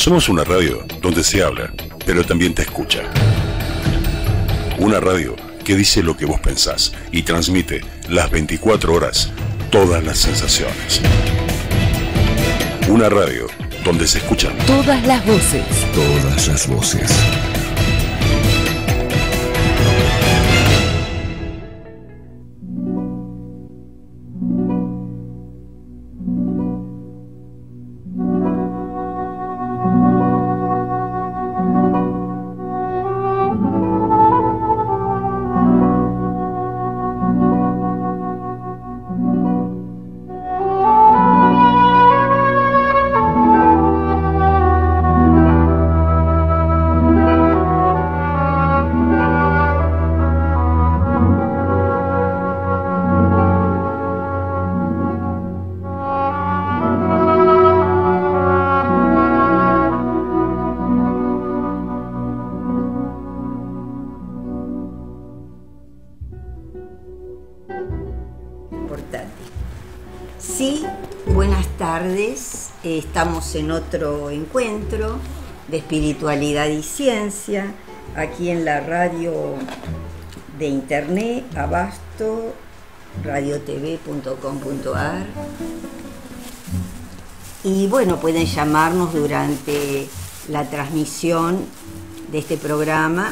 Somos una radio donde se habla, pero también te escucha. Una radio que dice lo que vos pensás y transmite las 24 horas todas las sensaciones. Una radio donde se escuchan todas las voces. Todas las voces. Estamos en otro encuentro de espiritualidad y ciencia, aquí en la radio de internet, Abasto, radiotv.com.ar. Y bueno, pueden llamarnos durante la transmisión de este programa.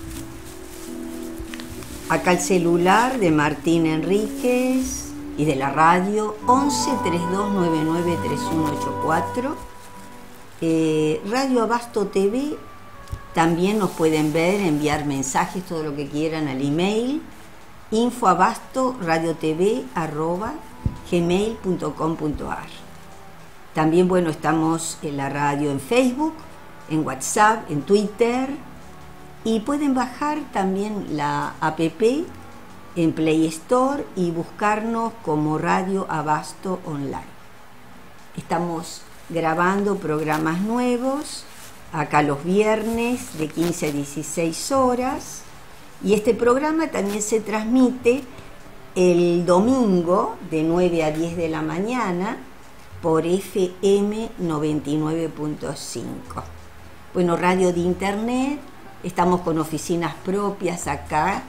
Acá el celular de Martín Enríquez y de la radio 11 3299 3184. Radio Abasto TV, también nos pueden ver, enviar mensajes, todo lo que quieran al email infoabasto@gmail.com.ar. También bueno, estamos en la radio en Facebook, en WhatsApp, en Twitter, y pueden bajar también la app en Play Store y buscarnos como Radio Abasto Online. Estamos grabando programas nuevos, acá los viernes de 15 a 16 horas, y este programa también se transmite el domingo de 9 a 10 de la mañana por FM 99.5. Bueno, radio de internet, estamos con oficinas propias acá,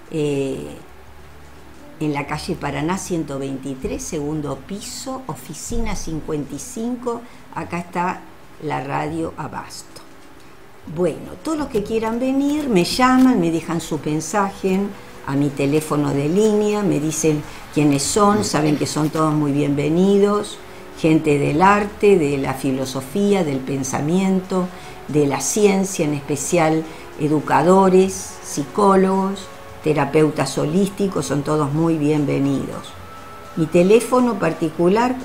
en la calle Paraná 123, segundo piso, oficina 55, acá está la radio Abasto. Bueno, todos los que quieran venir me llaman, me dejan su mensaje a mi teléfono de línea, me dicen quiénes son, saben que son todos muy bienvenidos, gente del arte, de la filosofía, del pensamiento, de la ciencia, en especial educadores, psicólogos, terapeutas holísticos, son todos muy bienvenidos. Mi teléfono particular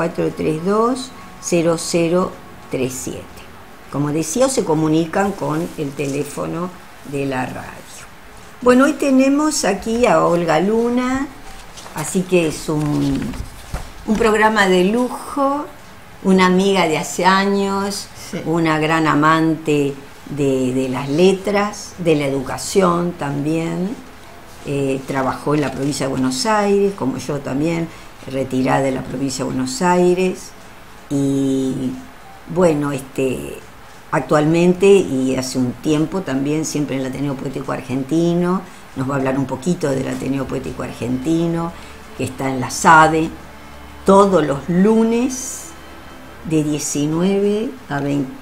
4432-0037. Como decía, se comunican con el teléfono de la radio. Bueno, hoy tenemos aquí a Olga Luna, así que es un programa de lujo, una amiga de hace años, sí, una gran amante de las letras, de la educación también. Trabajó en la provincia de Buenos Aires, como yo también, retirada de la provincia de Buenos Aires, y bueno, actualmente y hace un tiempo también, siempre en el Ateneo Poético Argentino, nos va a hablar un poquito del Ateneo Poético Argentino, que está en la SADE, todos los lunes de 19 a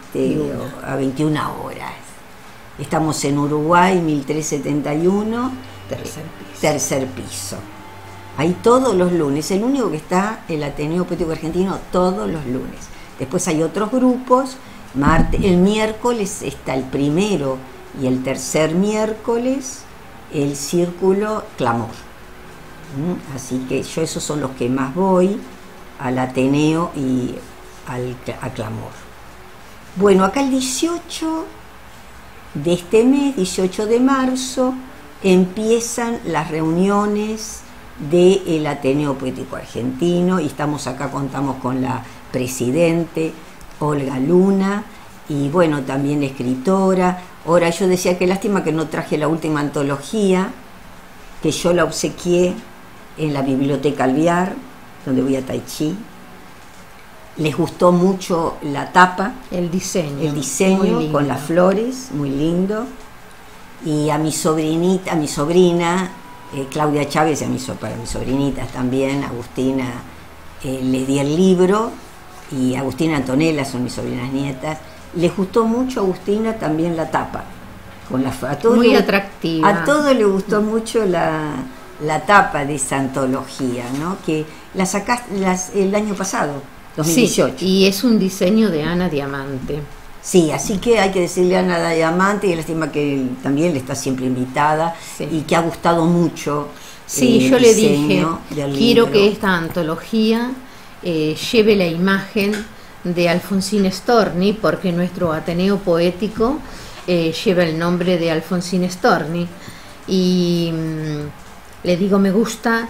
21 horas. Estamos en Uruguay, 1371, tercer piso. Ahí todos los lunes, el único que está el Ateneo Poético Argentino todos los lunes. Después hay otros grupos, el miércoles está el primero y el tercer miércoles el Círculo Clamor. Así que yo esos son los que más voy, al Ateneo y a Clamor. Bueno, acá el 18 de este mes, 18 de marzo, empiezan las reuniones del Ateneo Poético Argentino y estamos acá, contamos con la presidente Olga Luna y bueno, también escritora. Ahora yo decía que lástima que no traje la última antología, que yo la obsequié en la Biblioteca Alvear, donde voy a Tai Chi. Les gustó mucho la tapa, el diseño muy con las flores, muy lindo. Y a mi sobrina, Claudia Chávez, para mis sobrinitas también, Agustina, les di el libro, y Agustina y Antonella son mis sobrinas nietas. Les gustó mucho a Agustina también la tapa. Muy atractiva. A todos les gustó mucho la tapa de esa antología, ¿no? Que la sacaste el año pasado, 2018. Sí, y es un diseño de Ana Diamante. Sí, así que hay que decirle a Ana Diamante, y lástima que también le está siempre invitada, y que ha gustado mucho. Sí, yo le dije, quiero que esta antología lleve la imagen de Alfonsín Storni, porque nuestro Ateneo Poético lleva el nombre de Alfonsín Storni. Y le digo, me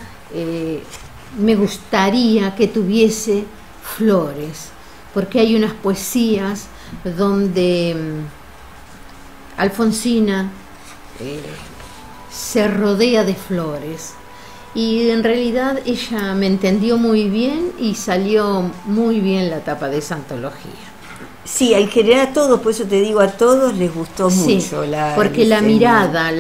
gustaría que tuviese flores, porque hay unas poesías donde Alfonsina se rodea de flores, y en realidad ella me entendió muy bien y salió muy bien la tapa de esa antología. Sí, en general a todos, por eso te digo, a todos les gustó mucho. Porque la mirada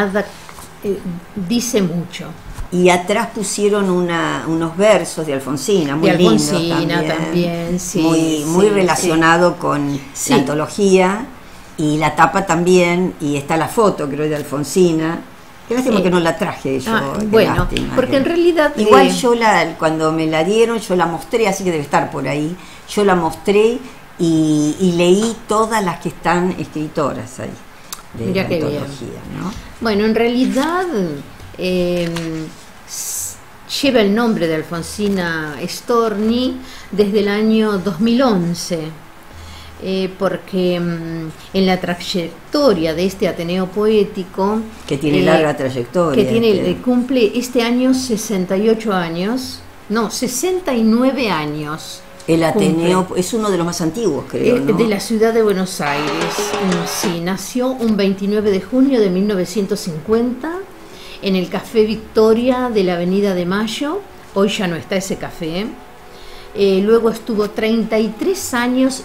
dice mucho. Y atrás pusieron unos versos de Alfonsina, muy lindos también, sí, muy relacionado con la antología, y la tapa también, y está la foto, creo, de Alfonsina. Qué lástima que no la traje yo. Bueno, lástima, porque en realidad... Igual yo cuando me la dieron, yo la mostré, así que debe estar por ahí. Yo la mostré y leí todas las que están escritoras ahí, de la antología, ¿no? Bueno, en realidad... lleva el nombre de Alfonsina Storni desde el año 2011, porque en la trayectoria de este Ateneo Poético, que tiene larga trayectoria, cumple este año 68 años, no, 69 años. El Ateneo es uno de los más antiguos, creo, ¿no? De la ciudad de Buenos Aires. Sí, nació un 29 de junio de 1950 en el Café Victoria de la Avenida de Mayo. Hoy ya no está ese café. Luego estuvo 33 años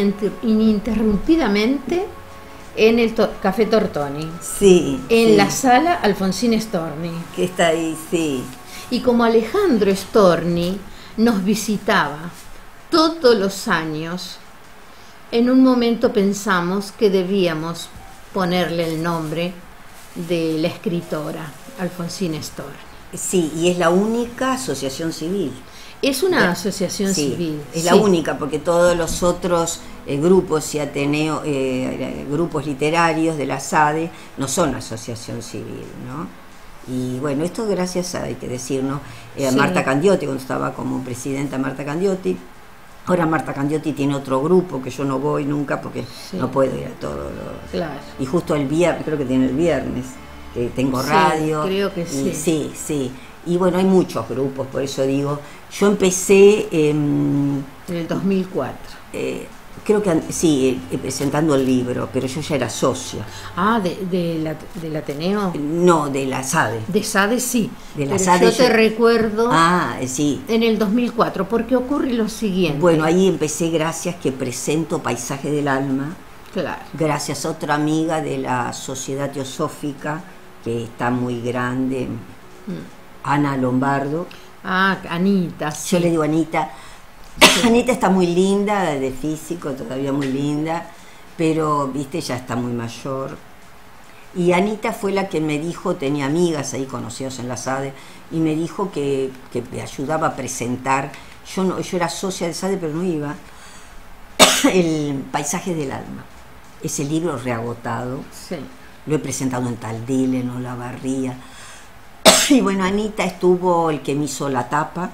ininterrumpidamente en el Café Tortoni. Sí. En la sala Alfonsín Storni. Que está ahí, sí. Y como Alejandro Storni nos visitaba todos los años, en un momento pensamos que debíamos ponerle el nombre de la escritora Alfonsina Storni. Sí, y es la única asociación civil. Es una asociación civil. Es la única, porque todos los otros grupos y Ateneo, grupos literarios de la SADE no son asociación civil, ¿no? Y bueno, esto gracias a, hay que decir, ¿no? A Marta Candiotti, cuando estaba como presidenta Marta Candiotti. Ahora Marta Candiotti tiene otro grupo que yo no voy nunca porque no puedo ir a todos los... Claro. Y justo el viernes, creo que tiene el viernes, que tengo radio. Creo que sí. Sí. Y bueno, hay muchos grupos, por eso digo, yo empecé... en el 2004. Creo que presentando el libro, pero yo ya era socia. Ah, del Ateneo. No, de la SADE. De SADE sí. De la SADE yo te recuerdo. Sí. En el 2004, porque ocurre lo siguiente. Bueno, ahí empecé gracias que presento Paisaje del Alma. Claro. Gracias a otra amiga de la Sociedad Teosófica, que está muy grande, Ana Lombardo. Anita. Yo le digo Anita. Anita está muy linda, de físico, todavía muy linda, pero, viste, ya está muy mayor. Y Anita fue la que me dijo, tenía amigas ahí conocidas en la SADE, y me dijo que me ayudaba a presentar. Yo era socia de SADE, pero no iba. El Paisaje del Alma. Ese libro reagotado. Sí. Lo he presentado en Taldil, en Olavarría. Y bueno, Anita estuvo, el que me hizo la tapa,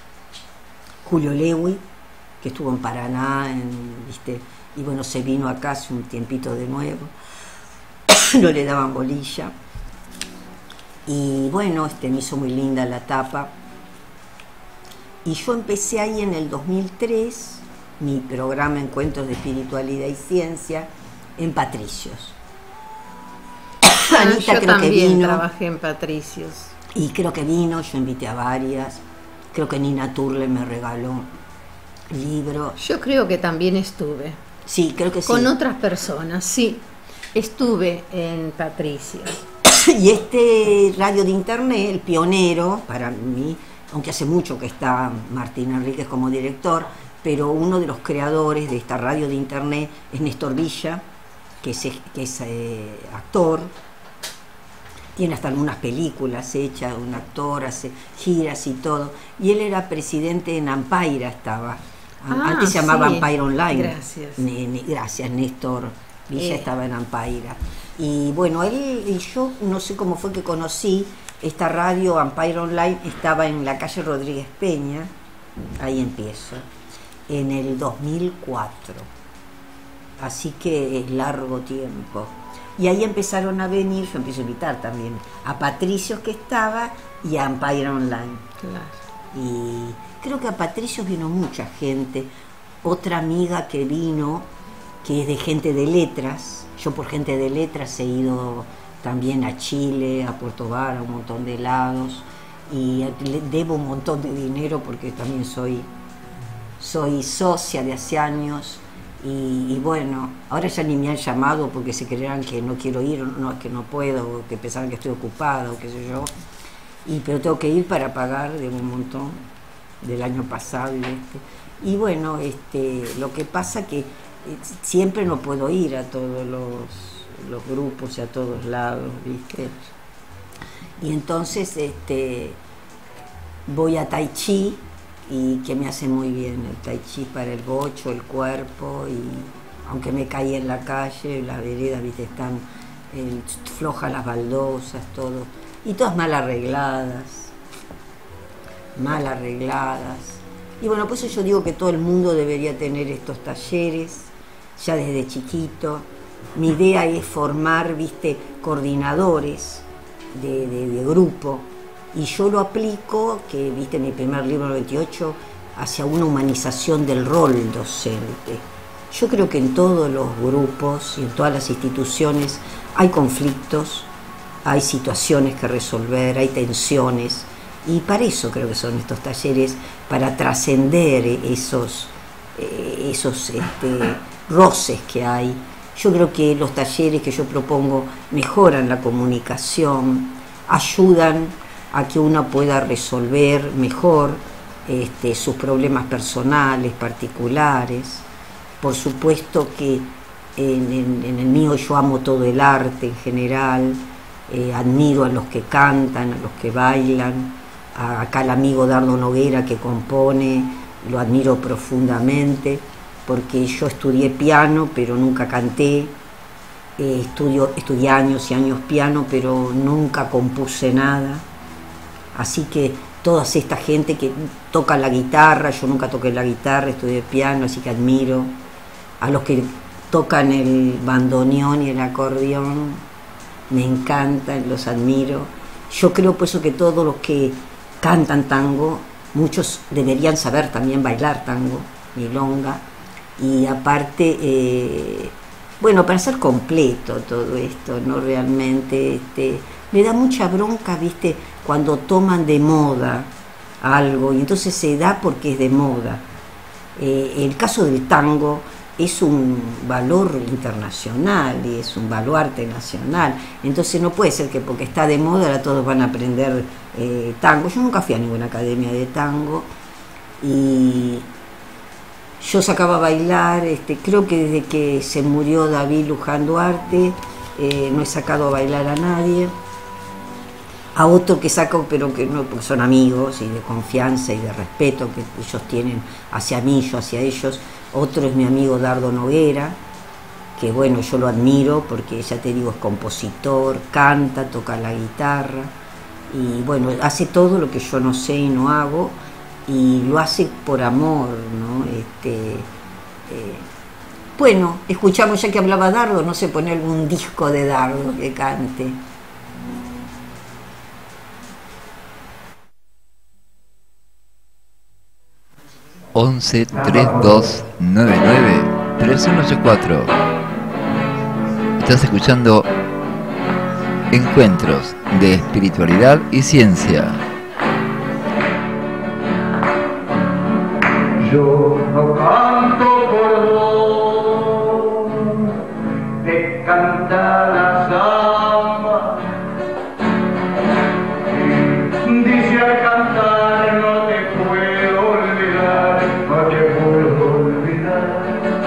Julio Lewy, que estuvo en Paraná, ¿viste? Y bueno, se vino acá hace un tiempito de nuevo. No le daban bolilla. Y bueno, me hizo muy linda la tapa. Y yo empecé ahí en el 2003, mi programa Encuentros de Espiritualidad y Ciencia, en Patricios. Anita yo creo también que vino. Trabajé en Patricios. Y creo que vino, yo invité a varias. Creo que Nina Turle me regaló libro. Yo creo que también estuve. Sí, creo que sí. Con otras personas, sí. Estuve en Patricios. Y este radio de internet, el pionero para mí, aunque hace mucho que está Martín Enríquez como director, pero uno de los creadores de esta radio de internet es Néstor Villa, que es actor, tiene hasta algunas películas hechas, un actor, hace giras y todo, y él era presidente en Ampaira, estaba. Antes se llamaba Ampaira Online. Gracias. Gracias, Néstor Villa estaba en Ampaira. Y bueno, él y yo, no sé cómo fue que conocí esta radio Ampaira Online, estaba en la calle Rodríguez Peña, ahí empiezo, en el 2004. Así que es largo tiempo. Y ahí empezaron a venir, yo empiezo a invitar también a Patricios que estaba y a Ampaira Online. Claro. Y creo que a Patricios vino mucha gente. Otra amiga que vino, que es de gente de letras. Yo por gente de letras he ido también a Chile, a Puerto Vara, a un montón de lados. Y le debo un montón de dinero porque también soy socia de hace años. Y bueno, ahora ya ni me han llamado porque se creerán que no quiero ir, no es que no puedo, o que pensaban que estoy ocupada o qué sé yo. Pero tengo que ir para pagar de un montón del año pasado y bueno, lo que pasa que siempre no puedo ir a todos los grupos y a todos lados, ¿viste? Y entonces voy a Tai Chi, y que me hace muy bien el Tai Chi para el bocho, el cuerpo, y aunque me caí en la calle, las veredas, ¿viste? Están flojas las baldosas, todo, y todas mal arregladas. Y bueno, por eso yo digo que todo el mundo debería tener estos talleres, ya desde chiquito. Mi idea es formar, ¿viste?, coordinadores de grupo, y yo lo aplico, que, ¿viste?, en mi primer libro, 98, hacia una humanización del rol docente. Yo creo que en todos los grupos y en todas las instituciones hay conflictos, hay situaciones que resolver, hay tensiones, y para eso creo que son estos talleres, para trascender esos roces que hay. Yo creo que los talleres que yo propongo mejoran la comunicación, ayudan a que uno pueda resolver mejor sus problemas personales, particulares. Por supuesto que en el mío yo amo todo el arte en general, admiro a los que cantan, a los que bailan, acá el amigo Dardo Noguera que compone, lo admiro profundamente, porque yo estudié piano, pero nunca canté, estudié años y años piano, pero nunca compuse nada. Así que toda esta gente que toca la guitarra, yo nunca toqué la guitarra, estudié piano, así que admiro a los que tocan el bandoneón y el acordeón, me encantan, los admiro. Yo creo por eso que todos los que cantan tango, muchos deberían saber también bailar tango, milonga, y aparte, bueno, para ser completo todo esto, ¿no? Realmente, me da mucha bronca, ¿viste?, cuando toman de moda algo, y entonces se da porque es de moda. El caso del tango es un valor internacional y es un baluarte nacional, entonces no puede ser que porque está de moda ahora todos van a aprender tango. Yo nunca fui a ninguna academia de tango y yo sacaba a bailar, creo que desde que se murió David Luján Duarte no he sacado a bailar a nadie. A otro que saco, pero que no, porque son amigos y de confianza y de respeto que ellos tienen hacia mí, yo hacia ellos. Otro es mi amigo Dardo Noguera, que bueno, yo lo admiro porque ya te digo, es compositor, canta, toca la guitarra y bueno, hace todo lo que yo no sé y no hago, y lo hace por amor, ¿no? Bueno, escuchamos, ya que hablaba Dardo, no sé, poner algún disco de Dardo que cante. ...11 32 99 3184. Estás escuchando Encuentros de Espiritualidad y Ciencia. Yo no canto por vos, te canta la samba. Y dice al cantar no te puedo olvidar, no te puedo olvidar.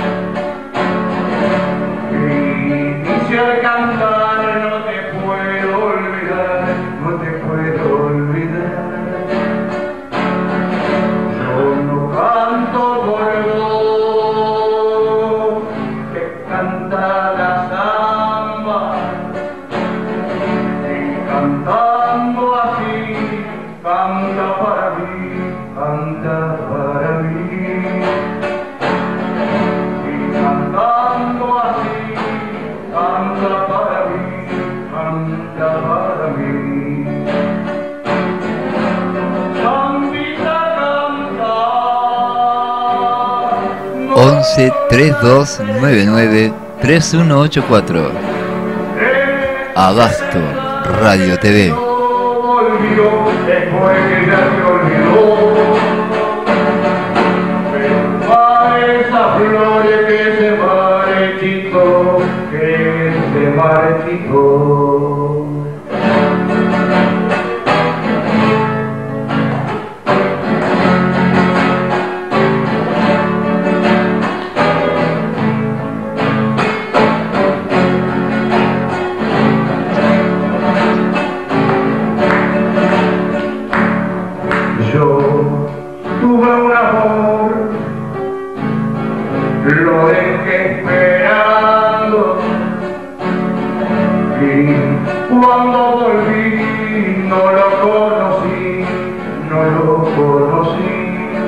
Y dice al cantar no te puedo olvidar, no te puedo olvidar. Canto por vos, que canta la samba, y cantando así, canta para mí, canta para mí. Y cantando así, canta para mí, canta para mí. 11 3299 3184. Abasto Radio TV. Lo dejé esperando y cuando volví no lo conocí, no lo conocí.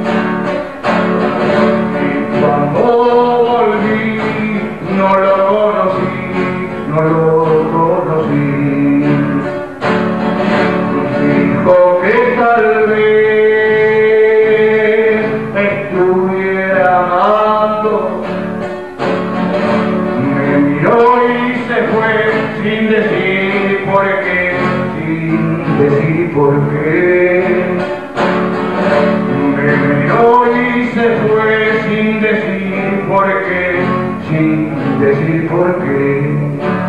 Y cuando volví no lo conocí, no lo conocí. Dijo que tal vez estuviera amando. Me miró y se fue sin decir por qué, sin decir por qué. Me miró y se fue sin decir por qué, sin decir por qué.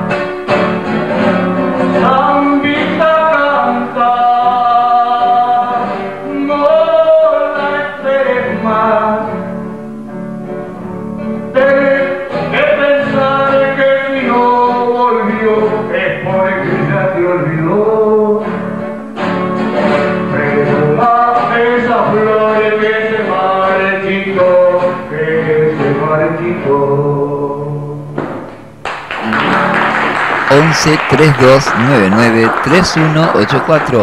Zambita canta, no la esperes más. Tenés que pensar que no volvió, es porque ya te olvidó. Perfuma esas flores que se marchitó, que se marchitó. 11 3299 3184.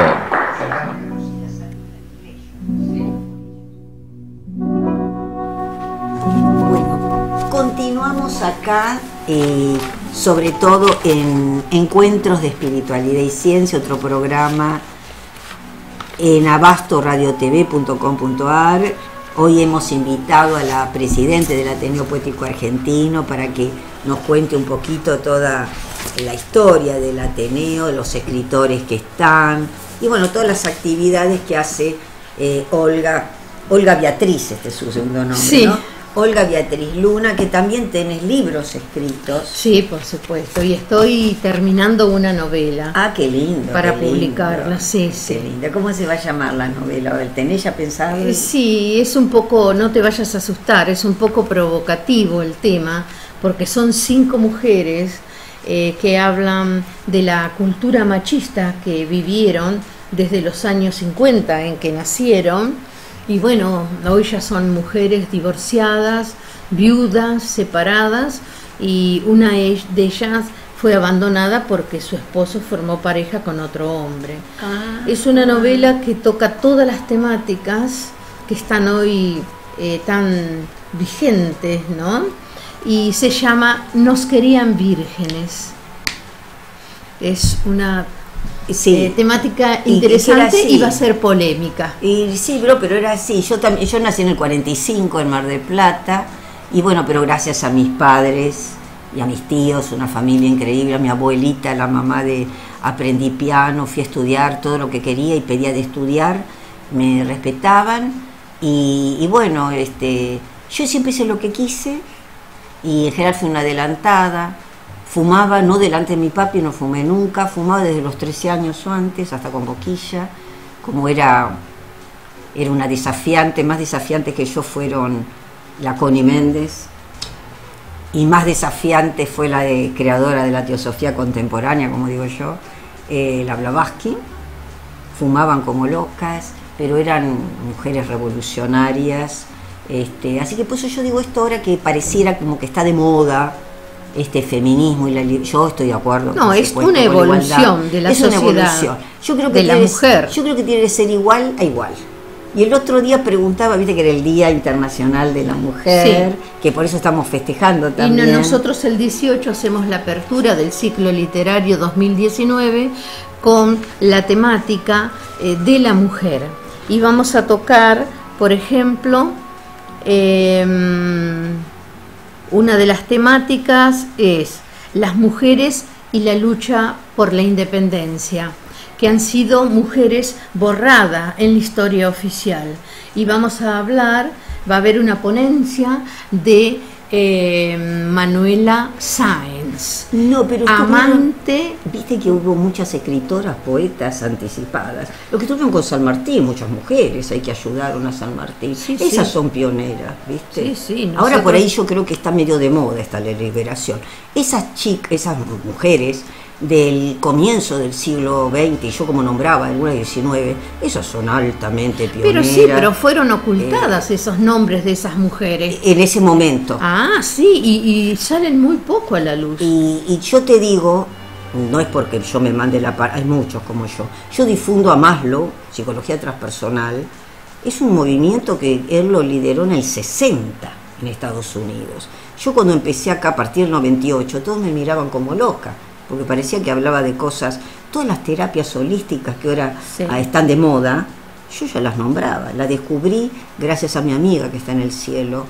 Bueno, continuamos acá, sobre todo en Encuentros de Espiritualidad y Ciencia, otro programa en abastoradiotv.com.ar. Hoy hemos invitado a la presidenta del Ateneo Poético Argentino para que nos cuente un poquito toda la historia del Ateneo, los escritores que están y bueno, todas las actividades que hace Olga Beatriz, este es su segundo nombre, sí, ¿no? Olga Beatriz Luna, que también tenés libros escritos. Sí, por supuesto, y estoy terminando una novela. Ah, qué lindo. Para qué publicarla, lindo. sí, Qué sí. linda. ¿Cómo se va a llamar la novela? A ver, ¿tenés ya pensado? Sí, es un poco, no te vayas a asustar, es un poco provocativo el tema, porque son 5 mujeres que hablan de la cultura machista que vivieron desde los años 50 en que nacieron, y bueno, hoy ya son mujeres divorciadas, viudas, separadas, y una de ellas fue abandonada porque su esposo formó pareja con otro hombre. Es una novela que toca todas las temáticas que están hoy tan vigentes, ¿no? Y se llama Nos querían vírgenes. Es una temática interesante y va a ser polémica. Y sí, pero era así. Yo nací en el 45 en Mar del Plata, y bueno, pero gracias a mis padres y a mis tíos, una familia increíble, a mi abuelita, la mamá aprendí piano, fui a estudiar todo lo que quería y pedía de estudiar, me respetaban, Y bueno, yo siempre hice lo que quise y en general fui una adelantada. Fumaba, no delante de mi papi, no fumé nunca, fumaba desde los 13 años o antes, hasta con boquilla. Como era una desafiante, más desafiante que yo fueron la Connie Méndez, y más desafiante fue la creadora de la teosofía contemporánea, como digo yo, la Blavatsky. Fumaban como locas, pero eran mujeres revolucionarias, así que por eso yo digo esto ahora que pareciera como que está de moda, feminismo y yo estoy de acuerdo. No, es una evolución de la sociedad, una evolución. Yo creo que de la mujer. Yo creo que tiene que ser igual a igual. Y el otro día preguntaba, viste que era el Día Internacional de la Mujer, sí, que por eso estamos festejando también. Y nosotros el 18 hacemos la apertura del ciclo literario 2019 con la temática de la mujer. Y vamos a tocar, por ejemplo, una de las temáticas es las mujeres y la lucha por la independencia, que han sido mujeres borradas en la historia oficial. Y vamos a hablar, va a haber una ponencia de Manuela Sáenz, pero amante. Viste que hubo muchas escritoras, poetas anticipadas. Lo que tuvieron con San Martín, muchas mujeres, hay que ayudar a San Martín. Sí, esas son pioneras, ¿viste? Sí, ahora por ahí yo creo que está medio de moda esta liberación. Esas mujeres del comienzo del siglo XX, yo como nombraba algunas del XIX, esas son altamente pioneras. Pero fueron ocultadas esos nombres de esas mujeres. En ese momento. Ah, sí, y salen muy poco a la luz. Y yo te digo, no es porque yo me mande hay muchos como yo difundo a Maslow, psicología transpersonal, es un movimiento que él lo lideró en el 60 en Estados Unidos. Yo cuando empecé acá a partir del 98, todos me miraban como loca, porque parecía que hablaba de cosas, todas las terapias holísticas que ahora están de moda, yo ya las nombraba, las descubrí gracias a mi amiga que está en el cielo,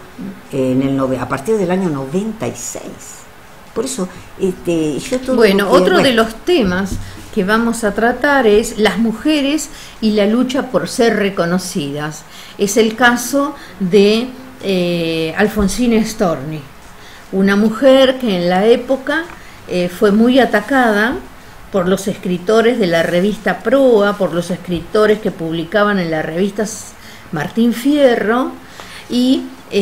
a partir del año 96. Por eso, yo todo... Otro de los temas que vamos a tratar es las mujeres y la lucha por ser reconocidas. Es el caso de Alfonsina Storni, una mujer que en la época fue muy atacada por los escritores de la revista Proa, por los escritores que publicaban en la revista Martín Fierro, y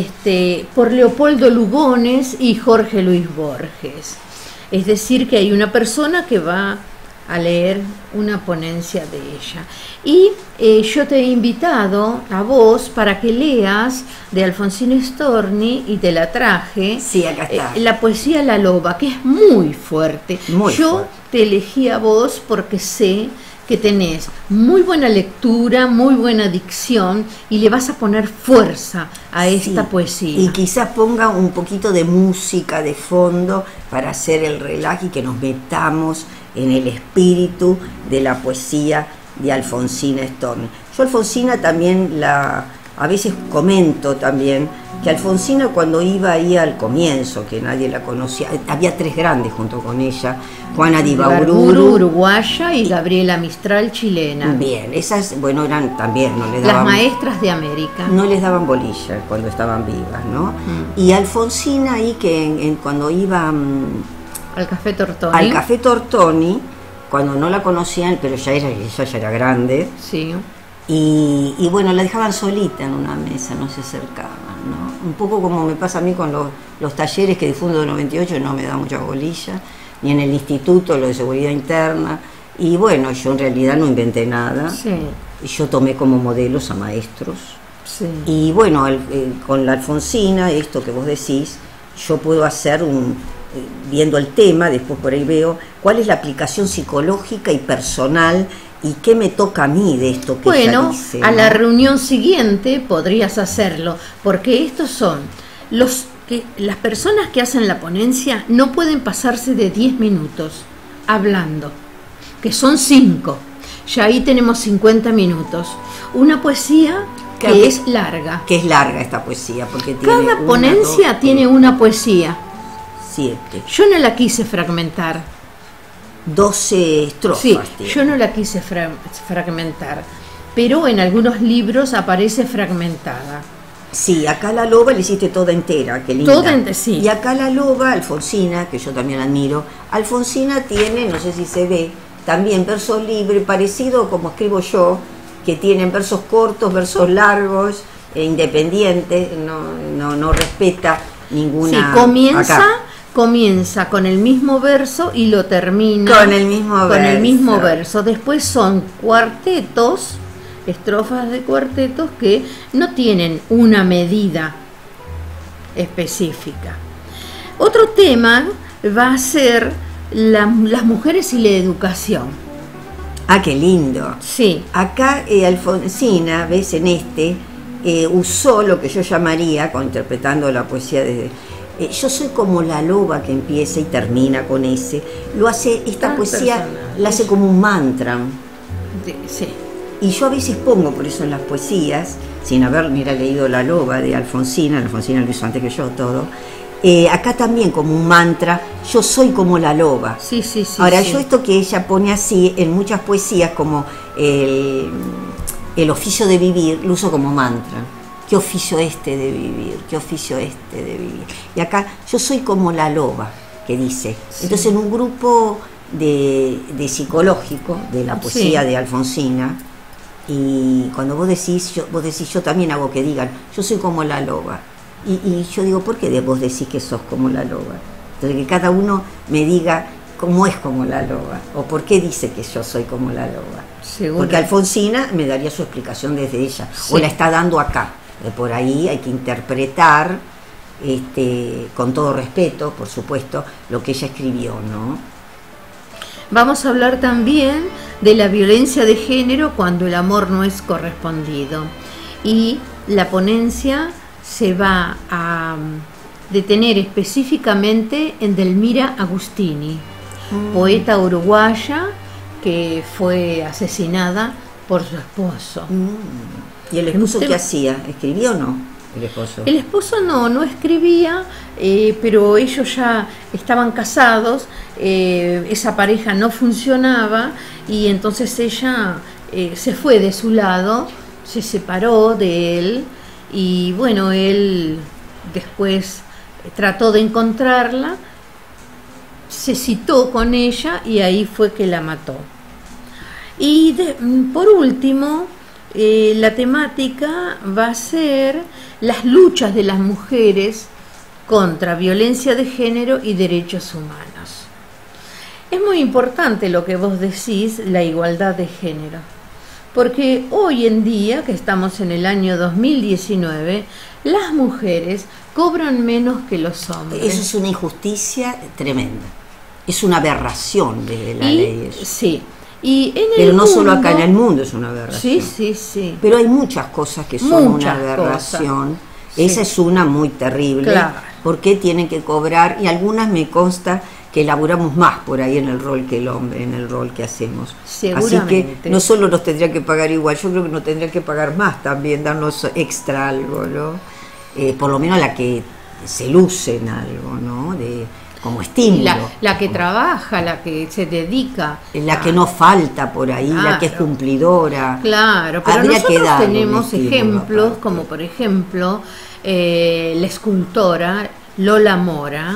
por Leopoldo Lugones y Jorge Luis Borges. Es decir, que hay una persona que va a leer una ponencia de ella. Y yo te he invitado a vos para que leas de Alfonsina Storni, y te la traje. Sí, acá está. La poesía La Loba, que es muy fuerte. Yo te elegí a vos porque sé que tenés muy buena lectura, muy buena dicción, y le vas a poner fuerza a esta poesía. Y quizás ponga un poquito de música de fondo para hacer el relajo y que nos metamos en el espíritu de la poesía de Alfonsina Storni. Yo Alfonsina también a veces comento también que Alfonsina, cuando iba ahí al comienzo, que nadie la conocía, había tres grandes junto con ella, Juana de Ibarburu, uruguaya, y Gabriela Mistral, chilena. Bien, esas, eran también, no les daban... Las maestras de América. No les daban bolilla cuando estaban vivas, ¿no? Y Alfonsina ahí, que cuando iba... al Café Tortoni. Al Café Tortoni, cuando no la conocían, pero ella ya era grande. Sí. Y la dejaban solita en una mesa, no se acercaban, ¿no? Un poco como me pasa a mí con los talleres que difundo de 98, no me da mucha bolilla, ni en el instituto, lo de seguridad interna. Y yo en realidad no inventé nada. Sí. Yo tomé como modelos a maestros. Sí. Y con la Alfonsina, esto que vos decís, yo puedo hacer viendo el tema, después por ahí veo cuál es la aplicación psicológica y personal y qué me toca a mí de esto que ella dice, ¿no? A la reunión siguiente podrías hacerlo, porque estos son las personas que hacen la ponencia no pueden pasarse de 10 minutos hablando, que son 5, ya ahí tenemos 50 minutos. Una poesía que es larga. Que es larga esta poesía, porque cada ponencia tiene una poesía. 7. Yo no la quise fragmentar. 12 estrofas. Sí, yo no la quise fragmentar. pero en algunos libros aparece fragmentada. Sí, acá la loba la hiciste toda entera, qué linda. Sí. Y acá la loba, Alfonsina, que yo también admiro, Alfonsina tiene, no sé si se ve, también versos libres, parecido como escribo yo, que tienen versos cortos, versos largos, independientes, no respeta ninguna... Sí, comienza con el mismo verso y lo termina con el mismo verso. Después son cuartetos, estrofas de cuartetos que no tienen una medida específica. Otro tema va a ser las mujeres y la educación. Ah, qué lindo. Sí. Acá Alfonsina, ves, en usó lo que yo llamaría, interpretando la poesía desde... yo soy como la loba que empieza y termina con ese. Lo hace, esta poesía personal. La hace como un mantra. Sí. Y yo a veces pongo por eso en las poesías, sin haber leído La loba de Alfonsina lo hizo antes que yo todo, acá también como un mantra, yo soy como la loba. Sí. Ahora, yo esto que ella pone así en muchas poesías, como el oficio de vivir, lo uso como mantra. ¿Qué oficio este de vivir? ¿Qué oficio este de vivir? Y acá, yo soy como la loba, que dice. Sí. Entonces, en un grupo de psicológico, de la poesía de Alfonsina, y cuando vos decís, yo también hago que digan, yo soy como la loba. Y yo digo, ¿por qué vos decís que sos como la loba? Entonces, que cada uno me diga cómo es como la loba, o por qué dice que yo soy como la loba. Seguro. Porque Alfonsina me daría su explicación desde ella, o la está dando acá. Por ahí hay que interpretar, con todo respeto, por supuesto, lo que ella escribió, ¿no? Vamos a hablar también de la violencia de género cuando el amor no es correspondido. Y la ponencia se va a detener específicamente en Delmira Agustini, poeta uruguaya que fue asesinada por su esposo. ¿Y el esposo qué hacía? ¿Escribía o no? El esposo no escribía, pero ellos ya estaban casados, esa pareja no funcionaba y entonces ella se fue de su lado, se separó de él y bueno, él después trató de encontrarla, se citó con ella y ahí fue que la mató. Y por último, la temática va a ser las luchas de las mujeres contra violencia de género y derechos humanos. Es muy importante lo que vos decís, la igualdad de género, porque hoy en día, que estamos en el año 2019, las mujeres cobran menos que los hombres. Eso es una injusticia tremenda, es una aberración de la ley. Eso. Sí. Pero no solo acá en el mundo es una aberración. Sí. Pero hay muchas cosas que son una aberración. Esa es una muy terrible. Claro. Porque tienen que cobrar, y algunas me consta que laburamos más por ahí en el rol que el hombre, en el rol que hacemos. Seguramente. Así que no solo nos tendría que pagar igual, yo creo que nos tendría que pagar más también, darnos extra algo, ¿no? Por lo menos la que se luce en algo, ¿no? Como estímulo. La que trabaja, la que se dedica. La que no falta por ahí, claro, la que es cumplidora. Claro, pero habría nosotros tenemos ejemplos, como por ejemplo la escultora Lola Mora,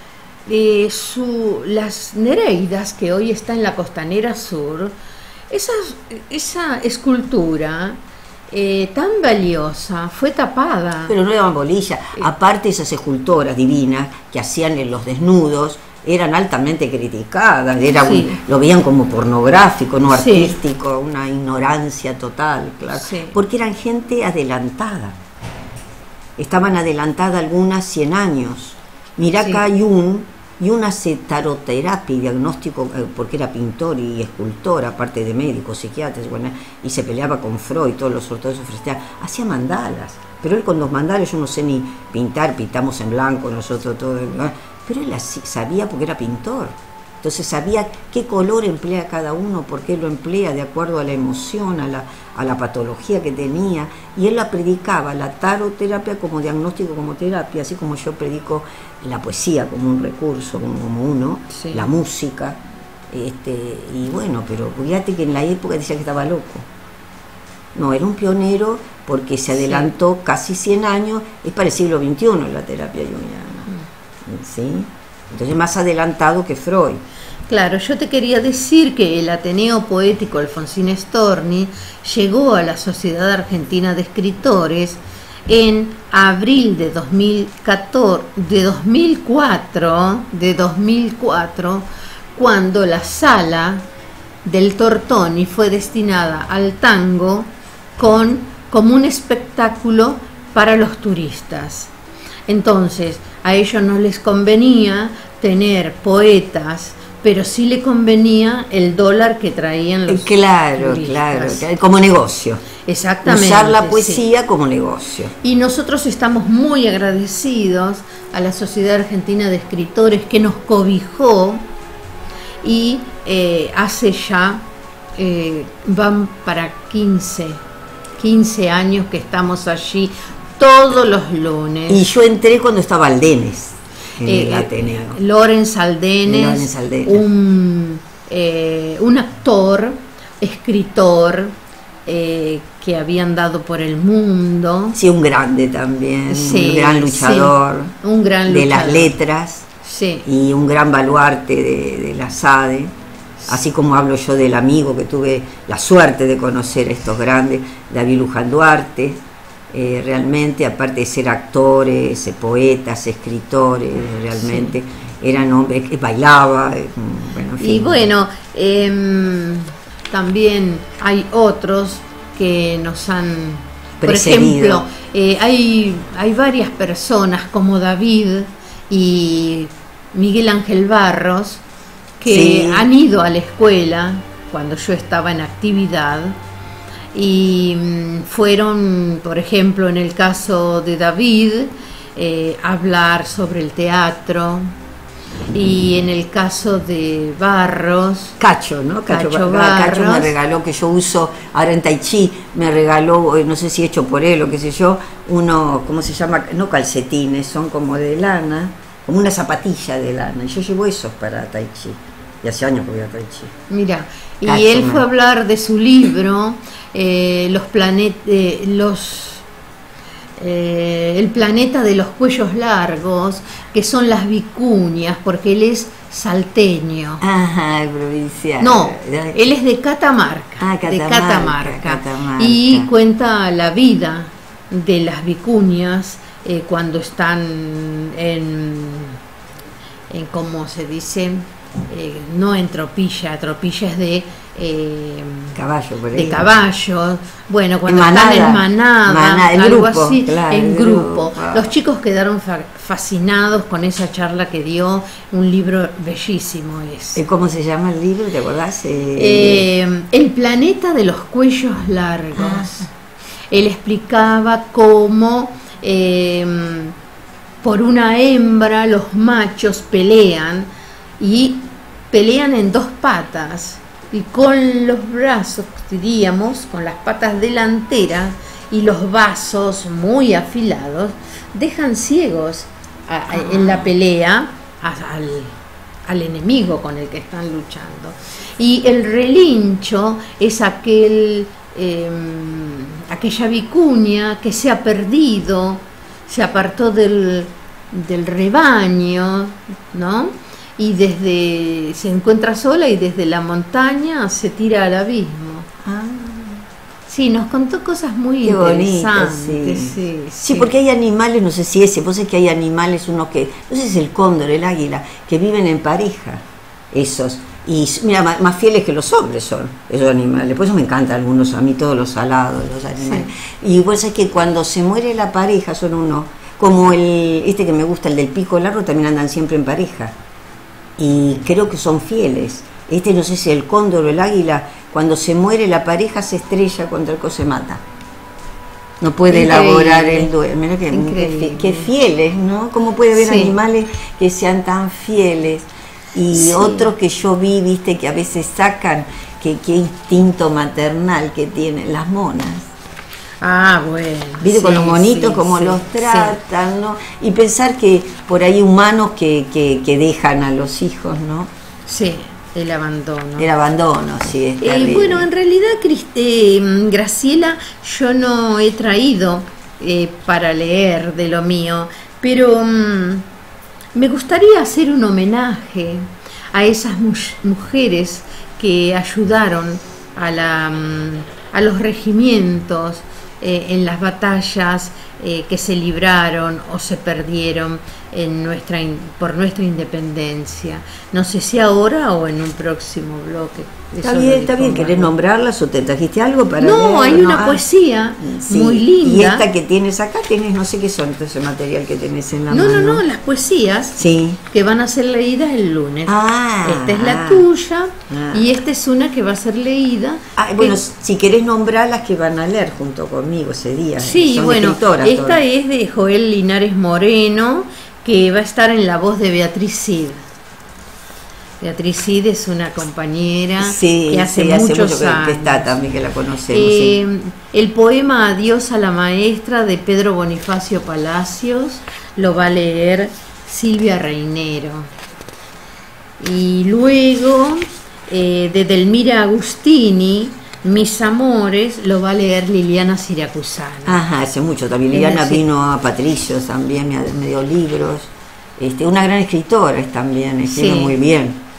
las Nereidas, que hoy está en la Costanera Sur, esa escultura tan valiosa fue tapada. Pero no daban bolilla. Aparte, esas escultoras divinas que hacían en los desnudos eran altamente criticadas, lo veían como pornográfico, no artístico, una ignorancia total, claro. Porque eran gente adelantada. Estaban adelantadas algunas 100 años. Mirá, acá Jung hace taroterapia y diagnóstico, porque era pintor y escultor, aparte de médico, psiquiatra, y se peleaba con Freud, todos los ortodoxos cristianos, hacía mandalas, pero él con los mandalas, yo no sé ni pintar, pintamos en blanco nosotros todo, pero él sabía porque era pintor, entonces sabía qué color emplea cada uno, por qué lo emplea de acuerdo a la emoción, a la patología que tenía, y él la predicaba, la taroterapia como diagnóstico, como terapia, así como yo predico la poesía como un recurso, como uno, la música, y bueno, pero fíjate que en la época decía que estaba loco. No, era un pionero porque se adelantó casi 100 años, es para el siglo XXI la terapia junguiana, ¿sí? Entonces más adelantado que Freud. Claro, yo te quería decir que el Ateneo Poético Alfonsín Storni llegó a la Sociedad Argentina de Escritores en abril de 2004, cuando la sala del Tortoni fue destinada al tango como un espectáculo para los turistas. Entonces, a ellos no les convenía tener poetas, pero sí le convenía el dólar que traían los turistas. Claro, como negocio. Exactamente. Usar la poesía como negocio. Y nosotros estamos muy agradecidos a la Sociedad Argentina de Escritores que nos cobijó y hace ya, van para 15 años que estamos allí todos los lunes. Y yo entré cuando estaba Aldenes en el Ateneo. Lorenz Aldenes, un actor, escritor, que habían dado por el mundo. Sí, un grande también, sí, un gran luchador, sí, un gran de luchador las letras, sí, y un gran baluarte de la SADE. Así como hablo yo del amigo que tuve la suerte de conocer a estos grandes, David Luján Duarte, realmente, aparte de ser actores, poetas, escritores, realmente eran hombres que bailaba, bueno, en fin. Y bueno, también hay otros que nos han precedido. Por ejemplo, hay varias personas como David y Miguel Ángel Barros que han ido a la escuela cuando yo estaba en actividad y fueron, por ejemplo, en el caso de David, hablar sobre el teatro. Y en el caso de Barros, Cacho, ¿no? Cacho Cacho me regaló, que yo uso ahora en Tai Chi, me regaló, no sé si hecho por él o qué sé yo, uno, ¿cómo se llama? No calcetines, son como de lana, como una zapatilla de lana. Y yo llevo esos para Tai Chi. Y hace años que voy a Tai Chi. Mira, y Cacho, él fue a hablar de su libro, el planeta de los cuellos largos, que son las vicuñas, porque él es salteño. Ajá, provincial. No, él es de Catamarca. De Catamarca. Y cuenta la vida de las vicuñas cuando están en ¿cómo se dice? No en tropilla es de caballo, por ahí. De caballo, bueno, cuando manada, están en manada, en algo grupo, así, claro, en grupo. Wow. Los chicos quedaron fascinados con esa charla que dio, un libro bellísimo es. ¿Cómo se llama el libro? ¿Te acordás? El planeta de los cuellos largos. Él explicaba cómo por una hembra los machos pelean en dos patas y con los brazos, diríamos, con las patas delanteras y los vasos muy afilados, dejan ciegos en la pelea al enemigo con el que están luchando. Y el relincho es aquella vicuña que se ha perdido, se apartó del rebaño, ¿no? Y se encuentra sola y desde la montaña se tira al abismo. Sí, nos contó cosas muy interesantes. Sí, porque hay animales, no sé si vos sabés que hay animales, uno que, no sé si es el cóndor, el águila, que viven en pareja, esos. Y mira, más fieles que los hombres son esos animales. Por eso me encantan algunos, a mí todos los alados, los animales. Sí. Y vos sabés que cuando se muere la pareja son uno, como que me gusta, el del pico largo, también andan siempre en pareja. Y creo que son fieles. No sé si el cóndor o el águila, cuando se muere la pareja se estrella contra el se mata. No puede elaborar el duelo. Mira que fieles, ¿no? ¿Cómo puede haber animales que sean tan fieles? Y otros que yo vi, viste, que a veces sacan, qué instinto maternal que tienen las monas. Bueno. ¿Viste con los monitos cómo los tratan, ¿no? Y pensar que por ahí humanos que dejan a los hijos, ¿no? Sí. El abandono. El abandono, sí, es terrible. Bueno, en realidad, Graciela, yo no he traído para leer de lo mío, pero me gustaría hacer un homenaje a esas mujeres que ayudaron a los regimientos en las batallas que se libraron o se perdieron por nuestra independencia. No sé si ahora o en un próximo bloque. Está bien, ¿querés nombrarlas o te trajiste algo para leer? Hay una poesía muy linda. Y esta que tienes acá, no sé qué son ese material que tenés en la mano. No, las poesías que van a ser leídas el lunes. Esta es la tuya y esta es una que va a ser leída. Bueno, si querés nombrar las que van a leer junto conmigo ese día. Sí, son bueno, escritoras esta todas. es de Joel Linares Moreno, que va a estar en la voz de Beatriz Cid. Beatriz Cid es una compañera que hace muchos años. Que está también, que la conocemos. El poema Adiós a la maestra de Pedro Bonifacio Palacios lo va a leer Silvia Reinero. Y luego de Delmira Agustini, Mis amores, lo va a leer Liliana Siracusana. Hace mucho también. Liliana vino a Patricios también, me dio libros. Una gran escritora es también, escribe muy bien.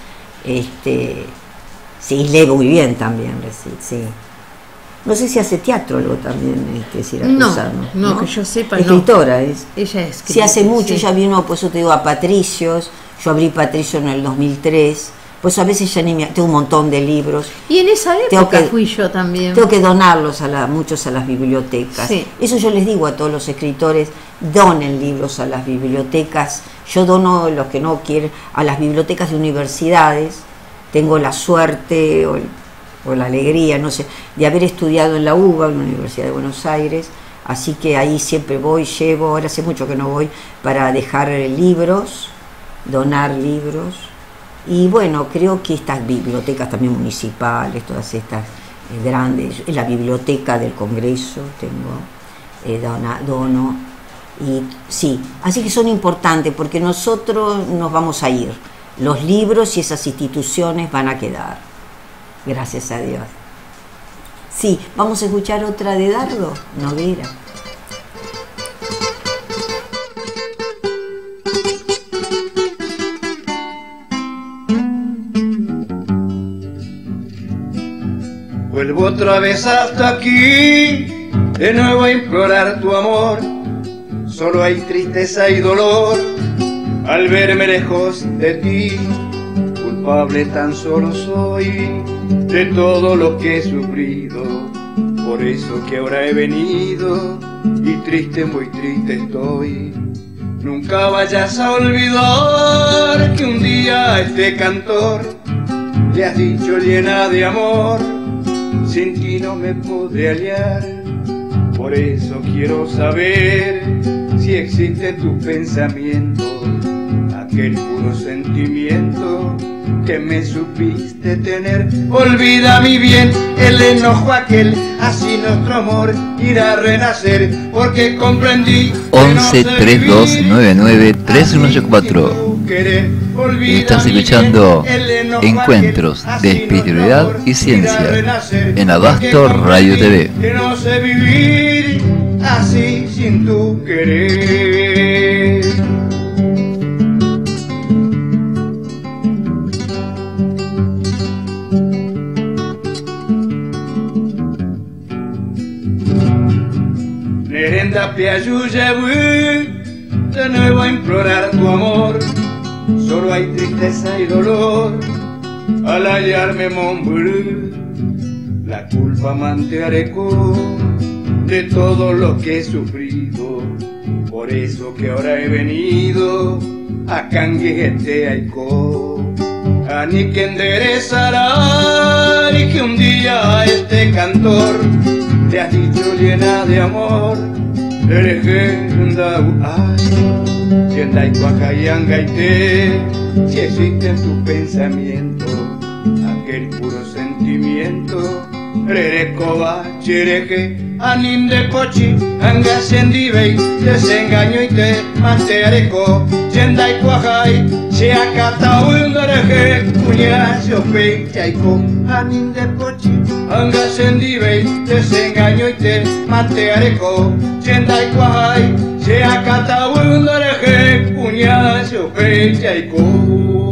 Lee muy bien también, sí. No sé si hace teatro luego también, Siracusano. No, que yo sepa, escritora es. Ella es. Sí, hace mucho, ella vino, por eso te digo, a Patricios. Yo abrí Patricios en el 2003. Pues a veces ya tengo un montón de libros. Y en esa época fui yo también. Tengo que donarlos muchos a las bibliotecas. Sí. Eso yo les digo a todos los escritores, donen libros a las bibliotecas. Yo dono los que no quieren a las bibliotecas de universidades. Tengo la suerte o la alegría, no sé, de haber estudiado en la UBA, en la Universidad de Buenos Aires. Así que ahí siempre llevo, ahora hace mucho que no voy, para dejar libros, donar libros. Y bueno, creo que estas bibliotecas también municipales, todas estas grandes, la biblioteca del Congreso dono, y sí, así que son importantes porque nosotros nos vamos a ir, los libros y esas instituciones van a quedar, gracias a Dios. Sí, vamos a escuchar otra de Dardo Noguera. Vuelvo otra vez hasta aquí, de nuevo a implorar tu amor. Solo hay tristeza y dolor al verme lejos de ti. Culpable tan solo soy de todo lo que he sufrido. Por eso que ahora he venido y triste, muy triste estoy. Nunca vayas a olvidar que un día a este cantor le has dicho llena de amor: sin ti no me podré hallar. Por eso quiero saber si existe en tus pensamientos aquel puro sentimiento que me supiste tener. Olvida mi bien el enojo aquel, así nuestro amor irá a renacer, porque comprendí 11 3299 3184. Estás escuchando Encuentros de Espiritualidad y Ciencia en Abasto Radio TV. Que no sé vivir así sin tu querer. Nerenda piayuyebu, de nuevo a implorar tu amor. Solo hay tristeza y dolor al hallarme Montbrú. La culpa manteareco de todo lo que he sufrido. Por eso que ahora he venido a Canguete Aiko. A ni que enderezará y que un día a este cantor te has dicho llena de amor. Si existe en tu pensamiento aquel puro sentimiento Rerecoba, chireje, anin de pochi, angasendibei, desengaño y te mantereco, yendai cuajai, se acata un oreje, cuñacio pe, chaiko, anin de pochi, angasendibei, desengaño y te mantereco, yendai cuajai, se acata un oreje, cuñacio pe, chaiko.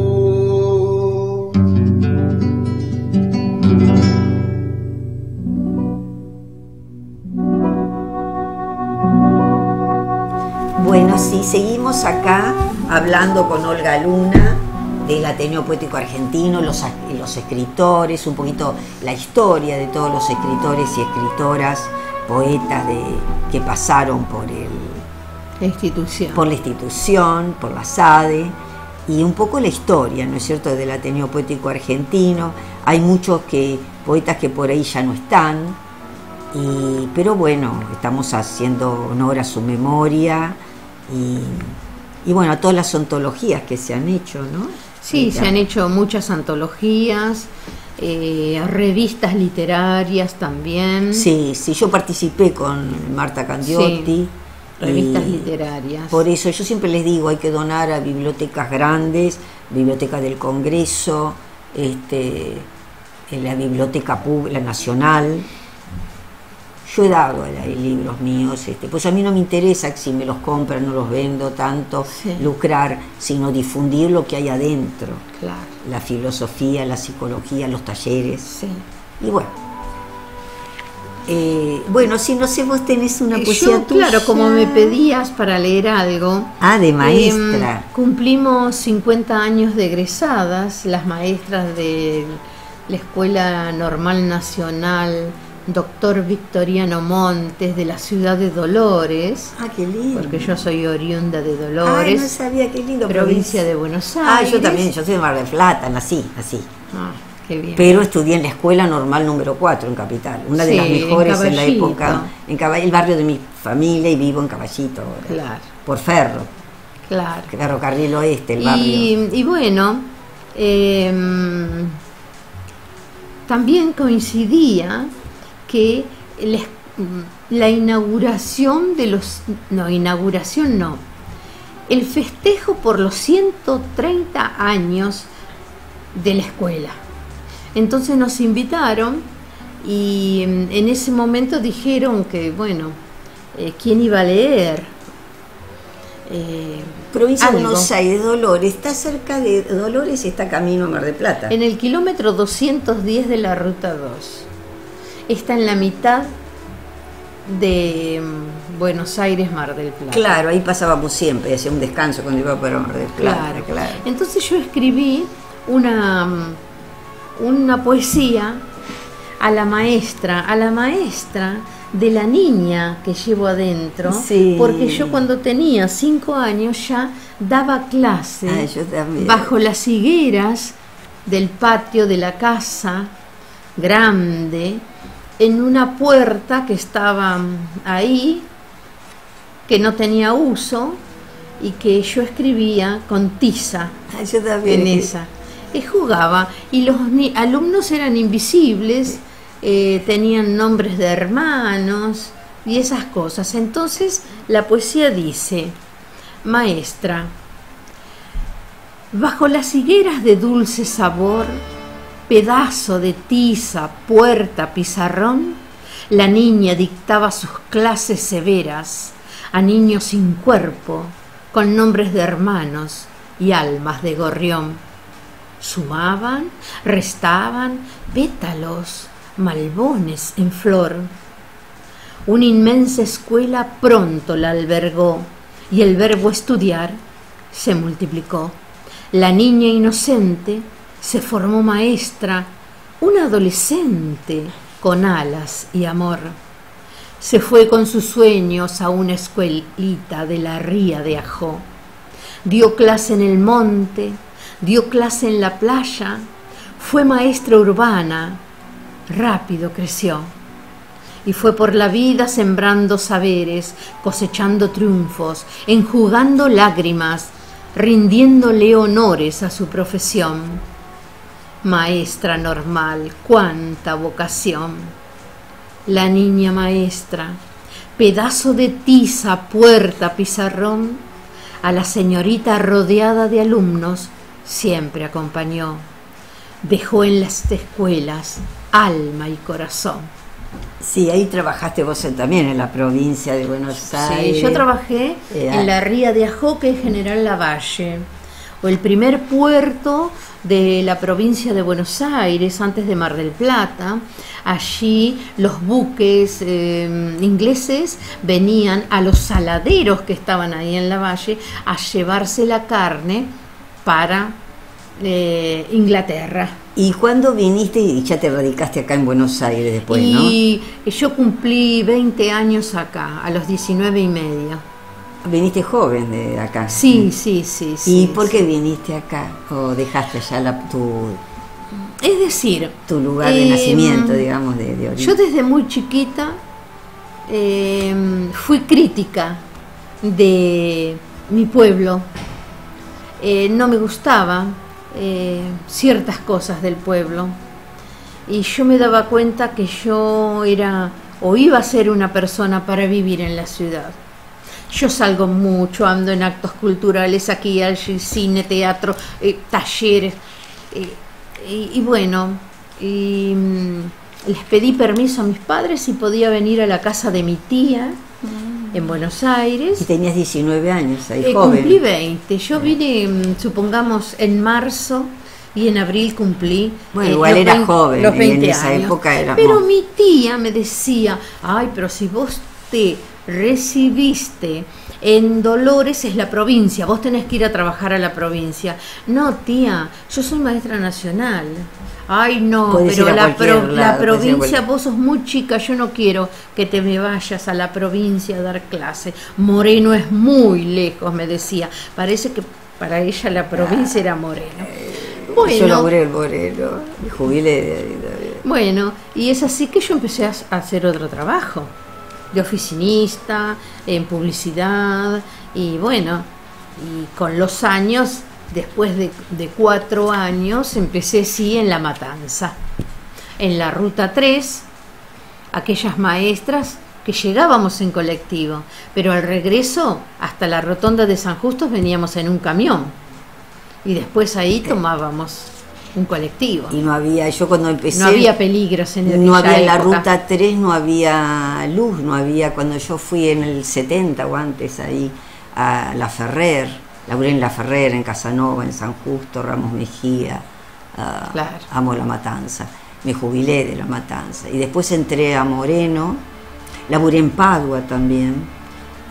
Bueno, sí, seguimos acá hablando con Olga Luna del Ateneo Poético Argentino, los escritores, un poquito la historia de todos los escritores y escritoras, poetas que pasaron por la institución, por la SADE, y un poco la historia, ¿no es cierto?, del Ateneo Poético Argentino. Hay muchos poetas que por ahí ya no están, pero bueno, estamos haciendo honor a su memoria. Y bueno, a todas las antologías que se han hecho, ¿no? Sí, se han hecho muchas antologías, revistas literarias también. Sí, yo participé con Marta Candiotti. Sí, revistas literarias. Por eso yo siempre les digo, hay que donar a bibliotecas grandes, Biblioteca del Congreso, en la Biblioteca Pública Nacional. Yo he dado libros míos, pues a mí no me interesa si me los compran, no los vendo tanto, lucrar, sino difundir lo que hay adentro. Claro. La filosofía, la psicología, los talleres. Sí. Y bueno, si no sé, vos tenés una poesía tuya. Claro, como me pedías para leer algo. De maestra. Cumplimos 50 años de egresadas, las maestras de la Escuela Normal Nacional Doctor Victoriano Montes, de la ciudad de Dolores. Qué lindo. Porque yo soy oriunda de Dolores. No sabía, qué lindo. Provincia de Buenos Aires. Yo también, yo soy de Mar del Plata, nací así. Qué bien. Pero estudié en la Escuela Normal número 4 en Capital, una de las mejores en la época, el barrio de mi familia, y vivo en Caballito ahora. Claro. Por ferro. Claro. Ferrocarril Oeste, el barrio. Y bueno, también coincidía que la inauguración el festejo por los 130 años de la escuela. Entonces nos invitaron y en ese momento dijeron que, bueno, ¿quién iba a leer? Provincia de Buenos Aires, Dolores, está cerca de Dolores, está camino a Mar del Plata. En el kilómetro 210 de la Ruta 2. Está en la mitad de Buenos Aires, Mar del Plata. Claro, ahí pasábamos siempre, hacía un descanso cuando iba para Mar del Plata. Claro. Entonces yo escribí una poesía a la maestra de la niña que llevo adentro, porque yo cuando tenía 5 años ya daba clase bajo las higueras del patio de la casa grande, en una puerta que estaba ahí, que no tenía uso, y que yo escribía con tiza en esa. Y jugaba, y los alumnos eran invisibles, tenían nombres de hermanos y esas cosas. Entonces la poesía dice: maestra, bajo las higueras de dulce sabor, pedazo de tiza, puerta, pizarrón, la niña dictaba sus clases severas a niños sin cuerpo, con nombres de hermanos y almas de gorrión. Sumaban, restaban, pétalos, malbones en flor. Una inmensa escuela pronto la albergó, y el verbo estudiar se multiplicó. La niña inocente se formó maestra, una adolescente con alas y amor. Se fue con sus sueños a una escuelita de la ría de Ajó. Dio clase en el monte, dio clase en la playa, fue maestra urbana, rápido creció. Y fue por la vida sembrando saberes, cosechando triunfos, enjugando lágrimas, rindiéndole honores a su profesión. maestra normal, cuánta vocación. La niña maestra, pedazo de tiza, puerta, pizarrón, a la señorita rodeada de alumnos siempre acompañó. Dejó en las escuelas alma y corazón. Sí, ahí trabajaste vos también en la provincia de Buenos Aires. Sí, yo trabajé en la ría de Ajoque, General Lavalle, o el primer puerto de la provincia de Buenos Aires, antes de Mar del Plata. Allí los buques ingleses venían a los saladeros que estaban ahí en Lavalle a llevarse la carne para Inglaterra. ¿Y cuándo viniste y ya te radicaste acá en Buenos Aires después, no? Y yo cumplí 20 años acá, a los 19 y medio. ¿Viniste joven de acá? Sí. ¿Y por qué viniste acá? ¿O dejaste ya Es decir, tu lugar de nacimiento, digamos, de origen? Yo desde muy chiquita fui crítica de mi pueblo. No me gustaba ciertas cosas del pueblo, y yo me daba cuenta que yo era o iba a ser una persona para vivir en la ciudad. Yo salgo mucho, ando en actos culturales aquí, allí, cine, teatro, talleres, y bueno, les pedí permiso a mis padres si podía venir a la casa de mi tía en Buenos Aires. Y tenías 19 años, ahí joven. Cumplí 20, yo vine, supongamos, en marzo, y en abril cumplí. Bueno, igual era joven, los 20 en esa años. Época era. Pero mi tía me decía, ay, pero si vos te recibiste en Dolores, es la provincia, vos tenés que ir a trabajar a la provincia. No, tía, yo soy maestra nacional. Ay, no, pero la provincia, vos sos muy chica, yo no quiero que te me vayas a la provincia a dar clase. Moreno es muy lejos, me decía. Parece que para ella la provincia era Moreno. Bueno, yo laburé el Moreno, me jubilé. Bueno, y es así que yo empecé a hacer otro trabajo, de oficinista, en publicidad, y bueno, y con los años, después de 4 años, empecé en La Matanza, en la Ruta 3, aquellas maestras que llegábamos en colectivo, pero al regreso hasta la rotonda de San Justo veníamos en un camión, y después ahí tomábamos un colectivo. Y no había, yo cuando empecé, no había peligros en aquella no había en la época. Ruta 3, no había luz, no había, cuando yo fui en el 70 o antes ahí a La Ferrer, laburé en La Ferrer, en Casanova, en San Justo, Ramos Mejía, Claro. amo La Matanza, me jubilé de La Matanza, y después entré a Moreno, laburé en Padua también.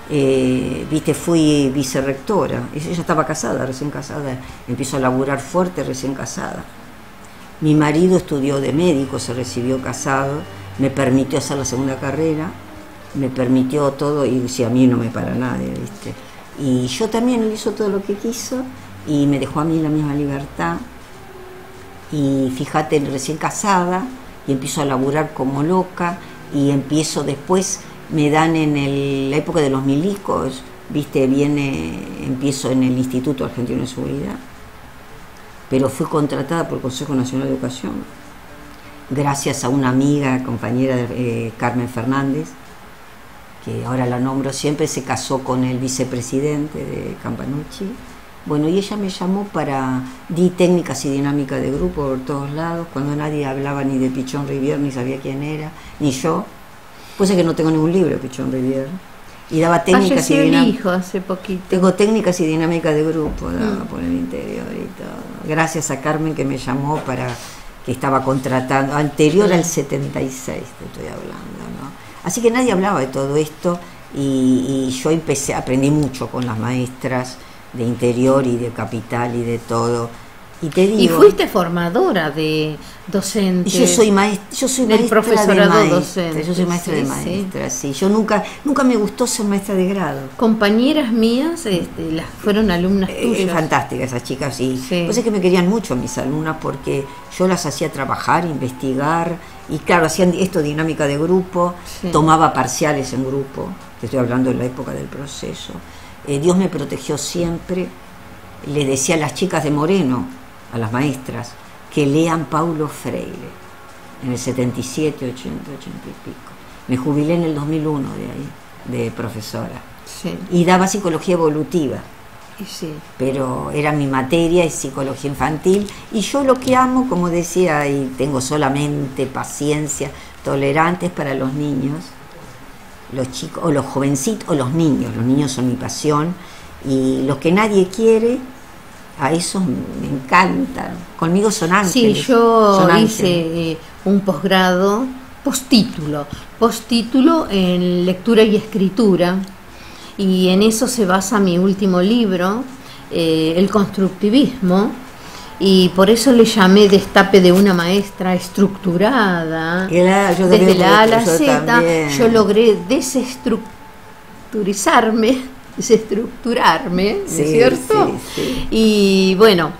Fui vicerrectora, ella estaba casada, recién casada, empezó a laburar fuerte recién casada. Mi marido estudió de médico, se recibió casado, me permitió hacer la segunda carrera, me permitió todo, y si a mí no me para nadie, ¿viste? Y yo también, él hizo todo lo que quiso y me dejó a mí la misma libertad. Y fíjate, recién casada, y empiezo a laburar como loca, y empiezo después, me dan en la época de los milicos, ¿viste? Empiezo en el Instituto Argentino de Seguridad, pero fui contratada por el Consejo Nacional de Educación, gracias a una amiga, compañera de Carmen Fernández, que ahora la nombro siempre, se casó con el vicepresidente de Campanucci. Bueno, y ella me llamó di técnicas y dinámica de grupo por todos lados, cuando nadie hablaba ni de Pichón Rivière, ni sabía quién era, ni yo. Pues es que no tengo ningún libro de Pichón Rivière. Y daba técnicas y dinámicas. Hace poquito. Tengo técnicas y dinámica de grupo, daba por el interior y todo. Gracias a Carmen, que me llamó que estaba contratando, anterior al 76 te estoy hablando, ¿no? Así que nadie hablaba de todo esto, y yo aprendí mucho con las maestras de interior y de capital y de todo. Y te digo, y fuiste formadora de docentes. Yo soy maestra del profesorado de docente. Yo soy maestra de maestras, sí. Yo nunca me gustó ser maestra de grado. Compañeras mías fueron alumnas tuyas. Fantásticas esas chicas, sí. Sí. Pues es que me querían mucho mis alumnas, porque yo las hacía trabajar, investigar, y claro, hacían esto, dinámica de grupo, Sí. tomaba parciales en grupo, te estoy hablando de la época del proceso. Dios me protegió siempre. Le decía a las chicas de Moreno, a las maestras, que lean Paulo Freire, en el 77, 80 y pico. Me jubilé en el 2001 de ahí, de profesora. Sí. Y daba psicología evolutiva. Sí. Pero era mi materia, es psicología infantil, y yo lo que amo, como decía, y tengo solamente paciencia, tolerantes para los niños, los chicos, o los jovencitos, o los niños son mi pasión, y los que nadie quiere, a esos me encantan, conmigo son ángeles. Sí, yo son hice un posgrado, postítulo en lectura y escritura, y en eso se basa mi último libro, el constructivismo, y por eso le llamé Destape de una maestra estructurada. Desde la A a la Z yo logré desestructurarme, ¿no es cierto? Sí, sí. Y bueno,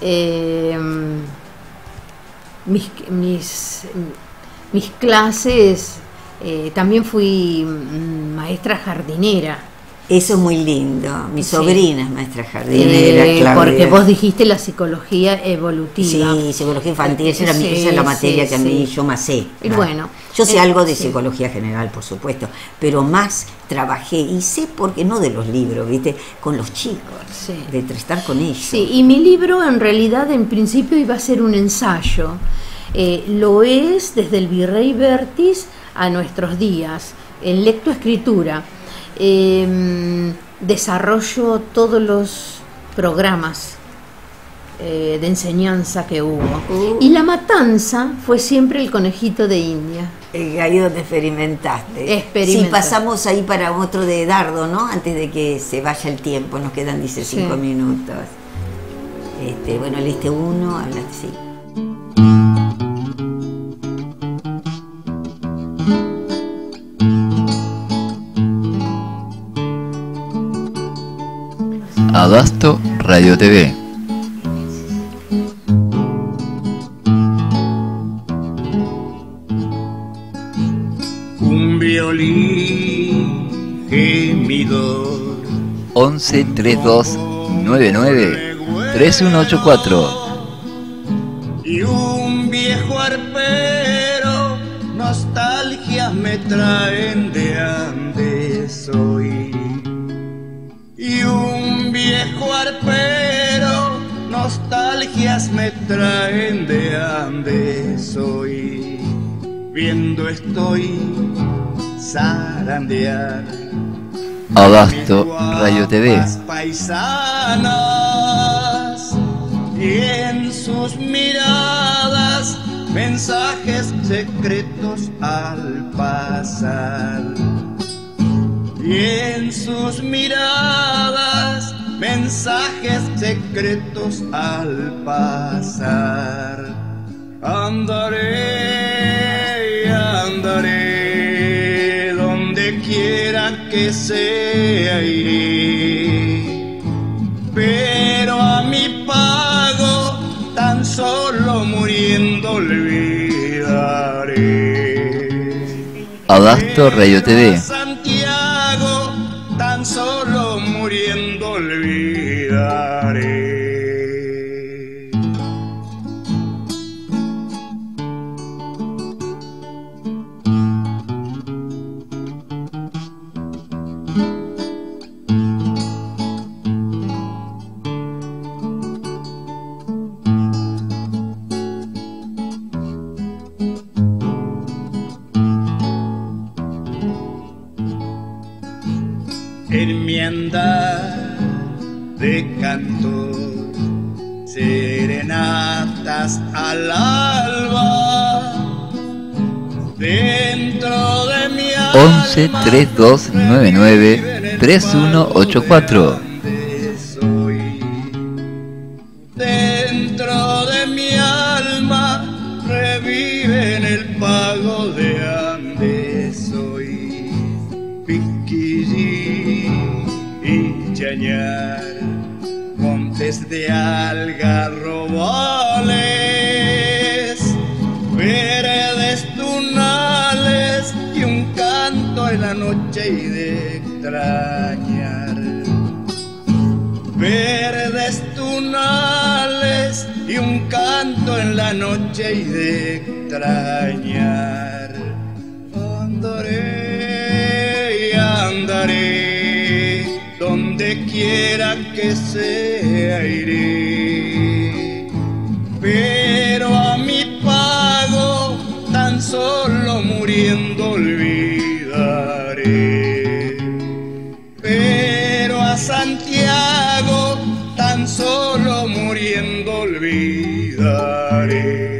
mis clases, también fui maestra jardinera. Eso es muy lindo. Mi sobrina es maestra jardinera, Claudia. Porque vos dijiste la psicología evolutiva. Sí, psicología infantil, esa es la materia que a mí yo más sé. Bueno, yo sé algo de psicología general, por supuesto, pero más trabajé, y sé porque no de los libros, ¿viste? Con los chicos, de estar con ellos. Sí, y mi libro en realidad en principio iba a ser un ensayo. Lo es desde el Virrey Vértiz a nuestros días, en lectoescritura. Desarrollo todos los programas de enseñanza que hubo. Y la matanza fue siempre el conejito de India. Ahí donde experimentaste. Sí, pasamos ahí para otro de Dardo, ¿no? Antes de que se vaya el tiempo, nos quedan, dice, 5 minutos. Bueno, leíste uno, hablaste, sí. Abasto Radio TV. Un violín gemidor 11 32 99 3184. y un viejo arpero, nostalgias me traen de antes hoy. Y un viejo arpero, nostalgias me traen de antes hoy. Viendo estoy zarandear Abasto Radio TV. Paisanas, y en sus miradas mensajes secretos al pasar. Y en sus miradas mensajes secretos al pasar. Andaré, andaré, donde quiera que sea iré, pero a mi pago tan solo muriendo olvidaré. Abasto Radio TV. Santiago, tan solo muriendo olvidaré. En mi andar de cantor, serenatas al alba, dentro de mi alma 11 3299 3184. Dentro de mi alma revive en el pago de andes hoy. Piquillín y chañar, montes de algarrobales, veredes tunales y un canto en la noche y de extrañar. Verdes tunales y un canto en la noche y de extrañar. Andaré y andaré, donde quiera que sea iré, pero a mi pago tan solo muriendo olvidaré, pero a Santiago tan solo muriendo olvidaré.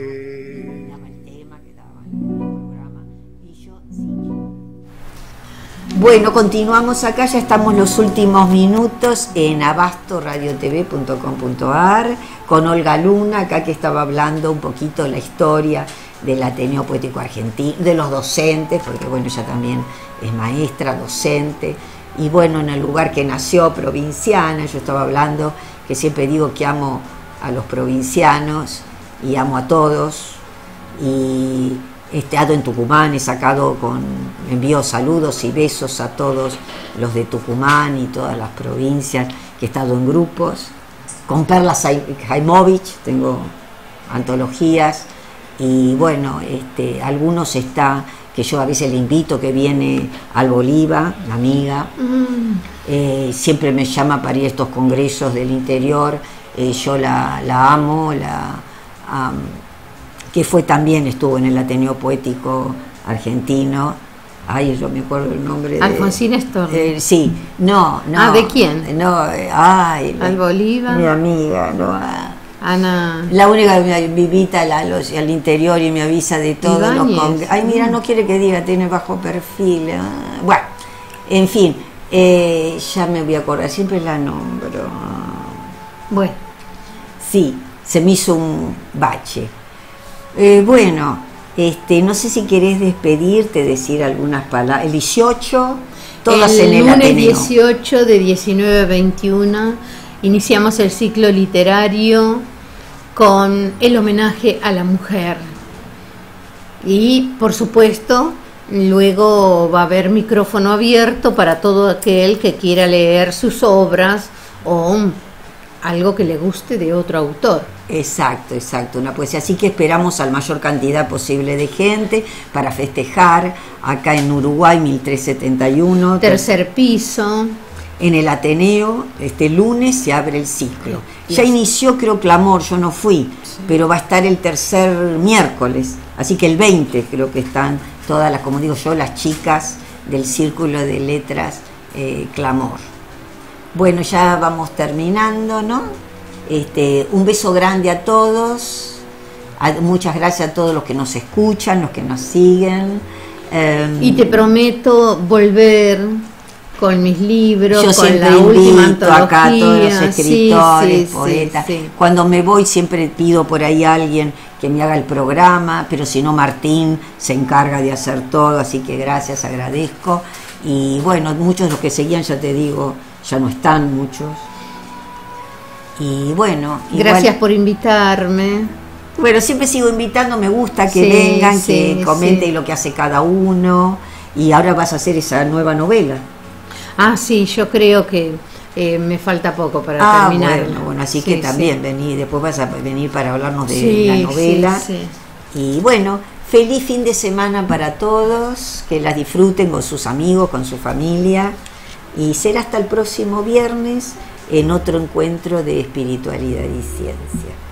Bueno, continuamos acá, ya estamos los últimos minutos en abastoradiotv.com.ar con Olga Luna, acá que estaba hablando un poquito de la historia del Ateneo Poético Argentino, de los docentes, porque bueno, ella también es maestra, docente, y bueno, en el lugar que nació, provinciana. Yo estaba hablando que siempre digo que amo a los provincianos y amo a todos, y he estado en Tucumán, envío saludos y besos a todos los de Tucumán y todas las provincias, que he estado en grupos, con Perla Jaimovich, tengo antologías, y bueno, algunos que yo a veces le invito, que viene al Bolívar, la amiga, siempre me llama para ir a estos congresos del interior, yo la amo, que estuvo en el Ateneo Poético Argentino. Ay, yo me acuerdo el nombre. Alfonsina Storni. Sí, no. ¿De quién? No, al Bolívar. Mi amiga, no. Ana. La única que me invita al interior y me avisa de todos los congresos. Ay, mira, no quiere que diga, tiene bajo perfil. Bueno, en fin, ya me voy a acordar, siempre la nombro. Bueno. Sí, se me hizo un bache. Bueno, no sé si querés despedirte, decir algunas palabras. El 18, todas en el Ateneo. El lunes 18 de 19 a 21 iniciamos el ciclo literario con el homenaje a la mujer. Y, por supuesto, luego va a haber micrófono abierto para todo aquel que quiera leer sus obras o algo que le guste de otro autor. Exacto, una poesía. Así que esperamos a la mayor cantidad posible de gente para festejar acá en Uruguay, 1371. Tercer piso. En el Ateneo, este lunes se abre el ciclo. Ya inició, creo, Clamor, yo no fui, pero va a estar el tercer miércoles. Así que el 20 creo que están todas las, como digo yo, las chicas del Círculo de Letras Clamor. Bueno, ya vamos terminando, ¿no? Un beso grande a todos, muchas gracias a todos los que nos escuchan, los que nos siguen. Y te prometo volver con mis libros, yo con la última antología. Acá a todos los escritores, poetas. Sí. Cuando me voy siempre pido por ahí a alguien que me haga el programa, pero si no, Martín se encarga de hacer todo, así que gracias, agradezco. Y bueno, muchos de los que seguían, ya te digo, ya no están muchos. Y bueno, gracias por invitarme. Bueno, siempre sigo invitando, me gusta que vengan, que comenten lo que hace cada uno. Y ahora vas a hacer esa nueva novela. Ah, sí, yo creo que me falta poco para terminar. Bueno, así que también vení, después vas a venir para hablarnos de la novela. Y bueno, feliz fin de semana para todos, que las disfruten con sus amigos, con su familia. Y será hasta el próximo viernes en otro encuentro de espiritualidad y ciencia.